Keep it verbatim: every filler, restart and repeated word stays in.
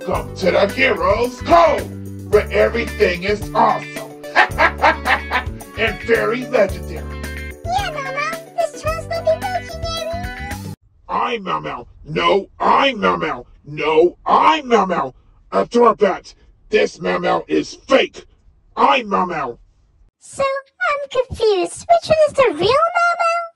Welcome to the Hero's Code, where everything is awesome and very legendary. Yeah, Mao Mao, this trail's looking legendary. I'm Mao Mao. No, I'm Mao Mao. No, I'm Mao Mao. A doorbell. This Mao Mao is fake. I'm Mao Mao. So, I'm confused. Which one is the real Mao Mao?